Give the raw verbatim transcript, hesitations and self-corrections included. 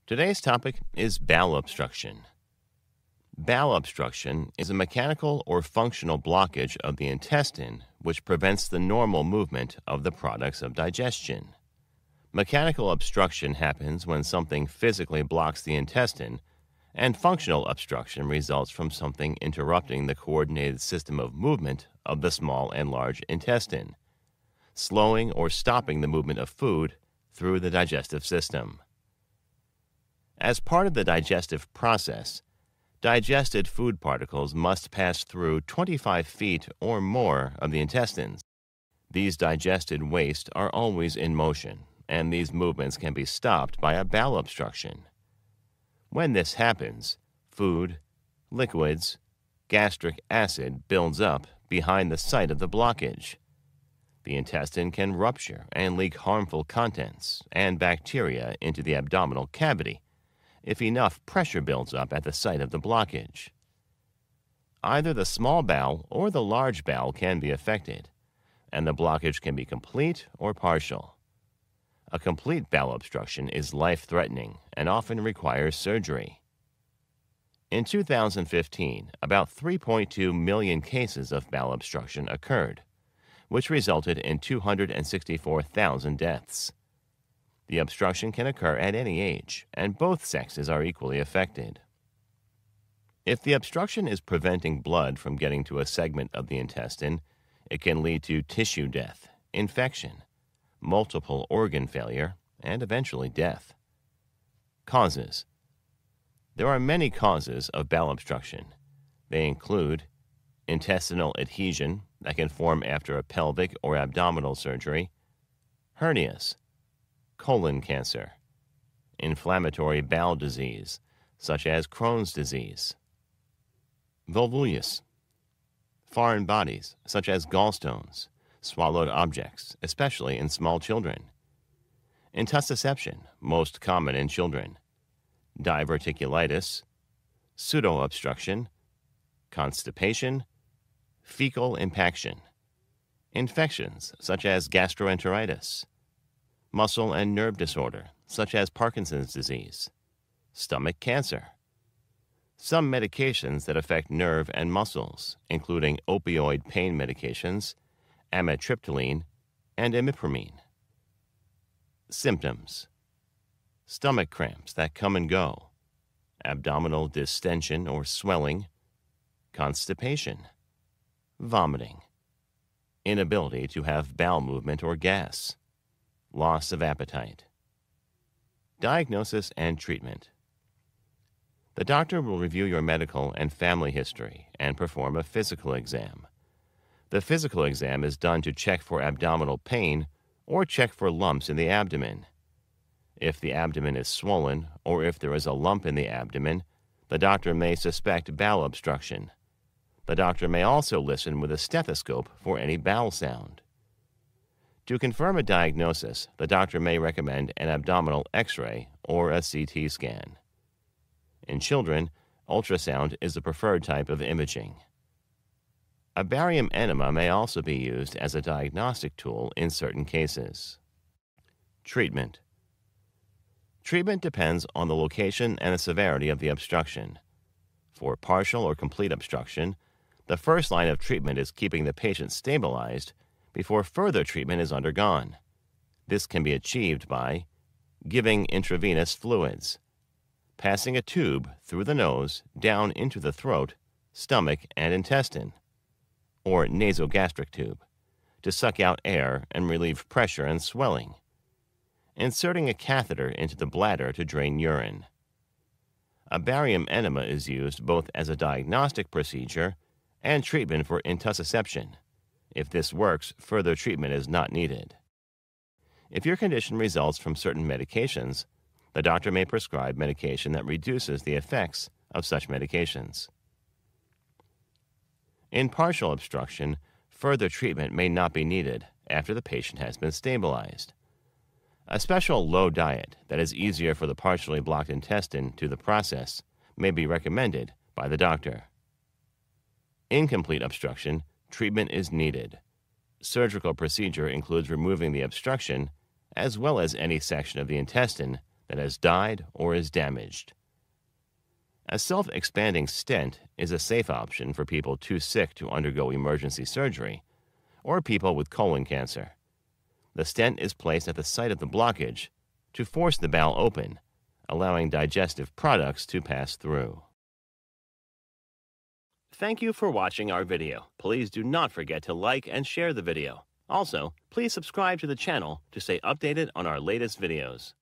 Today's topic is bowel obstruction. Bowel obstruction is a mechanical or functional blockage of the intestine which prevents the normal movement of the products of digestion. Mechanical obstruction happens when something physically blocks the intestine, and functional obstruction results from something interrupting the coordinated system of movement of the small and large intestine, slowing or stopping the movement of food through the digestive system. As part of the digestive process, digested food particles must pass through twenty-five feet or more of the intestines. These digested wastes are always in motion, and these movements can be stopped by a bowel obstruction. When this happens, food, liquids, gastric acid builds up behind the site of the blockage. The intestine can rupture and leak harmful contents and bacteria into the abdominal cavity if enough pressure builds up at the site of the blockage. Either the small bowel or the large bowel can be affected, and the blockage can be complete or partial. A complete bowel obstruction is life-threatening and often requires surgery. In two thousand fifteen, about three point two million cases of bowel obstruction occurred, which resulted in two hundred sixty-four thousand deaths. The obstruction can occur at any age, and both sexes are equally affected. If the obstruction is preventing blood from getting to a segment of the intestine, it can lead to tissue death, infection, multiple organ failure, and eventually death. Causes. There are many causes of bowel obstruction. They include intestinal adhesion that can form after a pelvic or abdominal surgery, hernias, colon cancer, inflammatory bowel disease such as Crohn's disease, volvulus, foreign bodies such as gallstones, swallowed objects, especially in small children, intussusception, most common in children, diverticulitis, pseudo-obstruction, constipation, fecal impaction, infections such as gastroenteritis, muscle and nerve disorder such as Parkinson's disease, stomach cancer. Some medications that affect nerve and muscles, including opioid pain medications, amitriptyline, and imipramine. Symptoms: stomach cramps that come and go, abdominal distension or swelling, constipation, vomiting, inability to have bowel movement or gas, loss of appetite. Diagnosis and treatment. The doctor will review your medical and family history and perform a physical exam. The physical exam is done to check for abdominal pain or check for lumps in the abdomen. If the abdomen is swollen or if there is a lump in the abdomen, the doctor may suspect bowel obstruction. The doctor may also listen with a stethoscope for any bowel sound. To confirm a diagnosis, the doctor may recommend an abdominal X-ray or a C T scan. In children, ultrasound is the preferred type of imaging. A barium enema may also be used as a diagnostic tool in certain cases. Treatment. Treatment depends on the location and the severity of the obstruction. For partial or complete obstruction, the first line of treatment is keeping the patient stabilized before further treatment is undergone. This can be achieved by giving intravenous fluids, passing a tube through the nose down into the throat, stomach, and intestine, or nasogastric tube, to suck out air and relieve pressure and swelling, inserting a catheter into the bladder to drain urine. A barium enema is used both as a diagnostic procedure and treatment for intussusception. If this works, further treatment is not needed. If your condition results from certain medications, the doctor may prescribe medication that reduces the effects of such medications. In partial obstruction, further treatment may not be needed after the patient has been stabilized. A special low diet that is easier for the partially blocked intestine to the process may be recommended by the doctor. Incomplete obstruction, treatment is needed. Surgical procedure includes removing the obstruction as well as any section of the intestine that has died or is damaged. A self-expanding stent is a safe option for people too sick to undergo emergency surgery or people with colon cancer. The stent is placed at the site of the blockage to force the bowel open, allowing digestive products to pass through. Thank you for watching our video. Please do not forget to like and share the video. Also, please subscribe to the channel to stay updated on our latest videos.